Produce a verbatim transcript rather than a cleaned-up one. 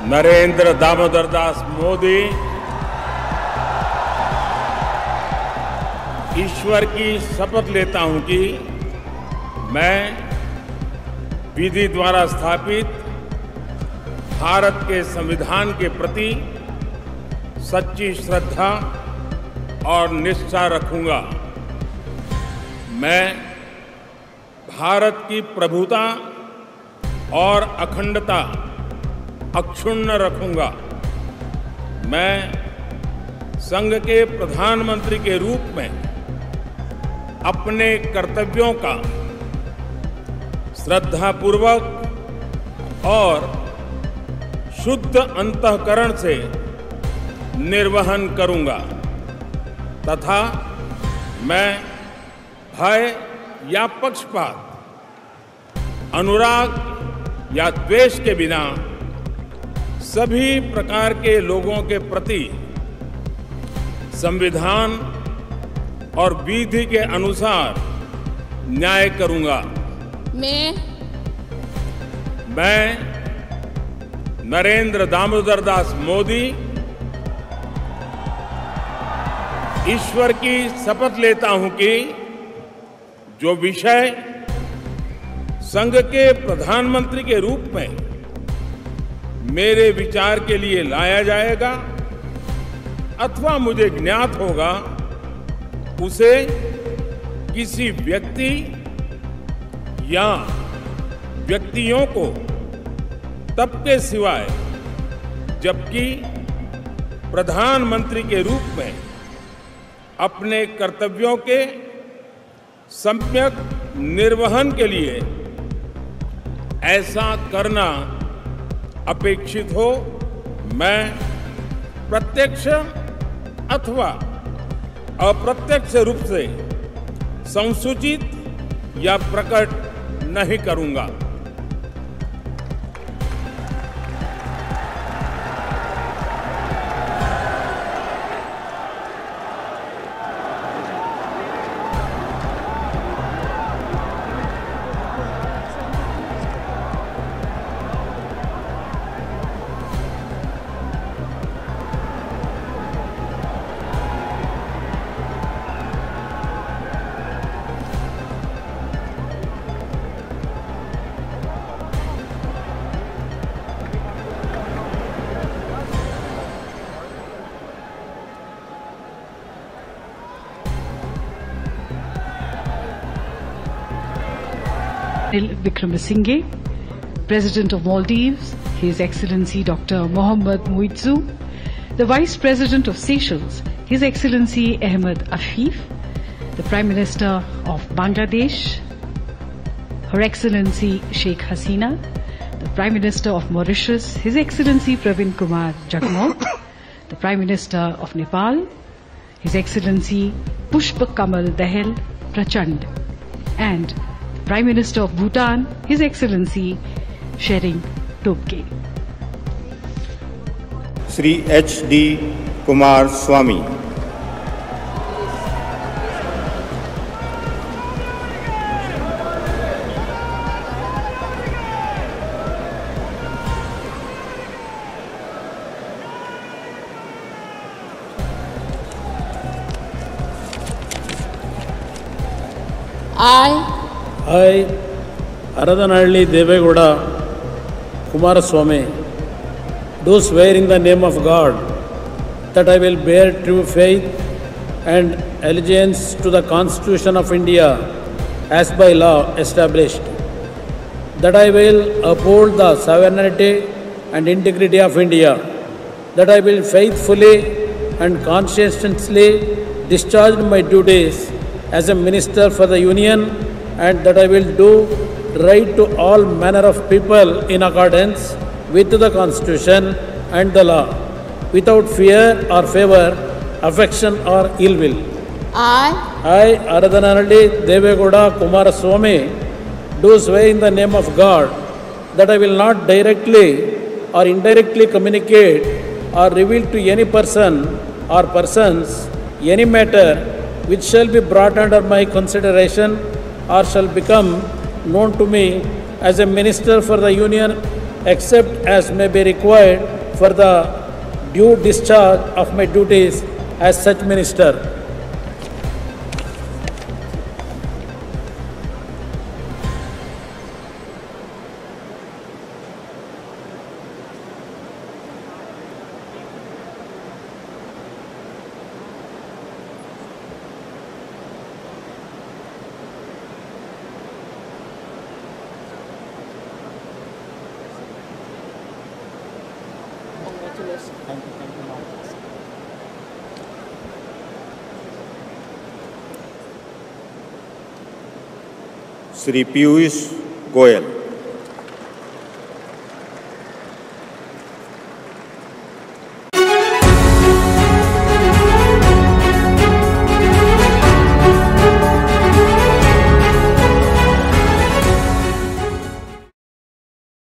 नरेंद्र दामोदर दास मोदी ईश्वर की शपथ लेता हूं कि मैं विधि द्वारा स्थापित भारत के संविधान के प्रति सच्ची श्रद्धा और निष्ठा रखूंगा। मैं भारत की प्रभुता और अखंडता अक्षुण्ण रखूंगा। मैं संघ के प्रधानमंत्री के रूप में अपने कर्तव्यों का श्रद्धापूर्वक और शुद्ध अंतःकरण से निर्वहन करूंगा तथा मैं भय या पक्षपात, अनुराग या द्वेष के बिना सभी प्रकार के लोगों के प्रति संविधान और विधि के अनुसार न्याय करूंगा। मैं मैं नरेंद्र दामोदर दास मोदी ईश्वर की शपथ लेता हूं कि जो विषय संघ के प्रधानमंत्री के रूप में मेरे विचार के लिए लाया जाएगा अथवा मुझे ज्ञात होगा, उसे किसी व्यक्ति या व्यक्तियों को तब के सिवाय जबकि प्रधानमंत्री के रूप में अपने कर्तव्यों के सम्यक निर्वहन के लिए ऐसा करना अपेक्षित हो, मैं प्रत्यक्ष अथवा अप्रत्यक्ष रूप से संसूचित या प्रकट नहीं करूंगा। Wickremesinghe, President of Maldives, His Excellency Doctor Mohammad Muizzu, the Vice President of Seychelles, His Excellency Ahmed Afif, the Prime Minister of Bangladesh, Her Excellency Sheikh Hasina, the Prime Minister of Mauritius, His Excellency Pravin Kumar Jagmoh, the Prime Minister of Nepal, His Excellency Pushpa Kamal Dahal Prachand, and Prime Minister of Bhutan, His Excellency Shering Tobgay. Shri H D Kumar Swamy. I I, Aradhanalli Devegowda Kumaraswamy, do swear in the name of God that I will bear true faith and allegiance to the Constitution of India as by law established, that I will uphold the sovereignty and integrity of India, that I will faithfully and conscientiously discharge my duties as a Minister for the Union, and that I will do right to all manner of people in accordance with the Constitution and the law, without fear or favour, affection or ill will. I, I, Aradhanalli Devegowda Kumaraswamy, do swear in the name of God that I will not directly or indirectly communicate or reveal to any person or persons any matter which shall be brought under my consideration or shall become known to me as a Minister for the Union, except as may be required for the due discharge of my duties as such minister. Shri Piyush Goyal.